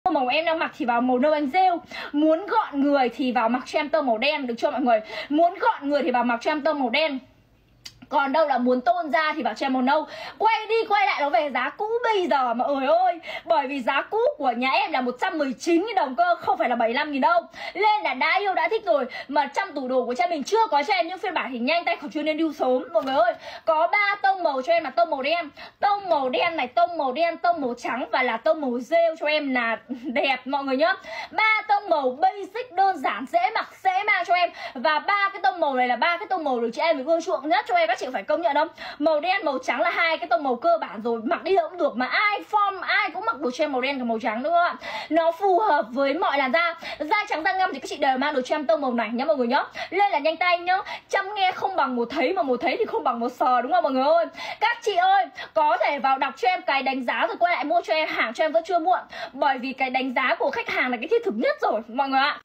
màu em đang mặc thì vào màu nâu anh rêu. Muốn gọn người thì vào mặc cho em tông màu đen, được chưa mọi người? Muốn gọn người thì vào mặc cho em tông màu đen. Còn đâu là muốn tôn ra thì bảo cho em màu nâu. Quay đi quay lại nó về giá cũ bây giờ mà ơi ơi. Bởi vì giá cũ của nhà em là 119.000 đồng cơ, không phải là 75.000 đâu. Nên là đã yêu đã thích rồi. Mà trong tủ đồ của cha mình chưa có cho em những phiên bản thì nhanh tay khỏi chưa nên điêu sớm mọi người ơi. Có 3 tông màu cho em là tông màu đen, tông màu đen này, tông màu đen, tông màu trắng và là tông màu rêu cho em là đẹp mọi người nhá. 3 tông màu basic đơn giản dễ mặc dễ mang cho em. Và 3 cái tông màu này là 3 cái tông màu được chị em ưa chuộng nhất cho em. Các chị phải công nhận không? Màu đen, màu trắng là 2 cái tông màu cơ bản rồi, mặc đi đâu cũng được, mà ai form ai cũng mặc đồ cho em màu đen và màu trắng đúng không ạ? Nó phù hợp với mọi làn da. Da trắng da ngăm thì các chị đều mang đồ cho em tông màu này nhá mọi người nhá. Lên là nhanh tay nhá. Chăm nghe không bằng một thấy, mà một thấy thì không bằng một sờ đúng không mọi người ơi? Các chị ơi, có thể vào đọc cho em cái đánh giá rồi quay lại mua cho em, hàng cho em vẫn chưa muộn. Bởi vì cái đánh giá của khách hàng là cái thiết thực nhất rồi mọi người ạ.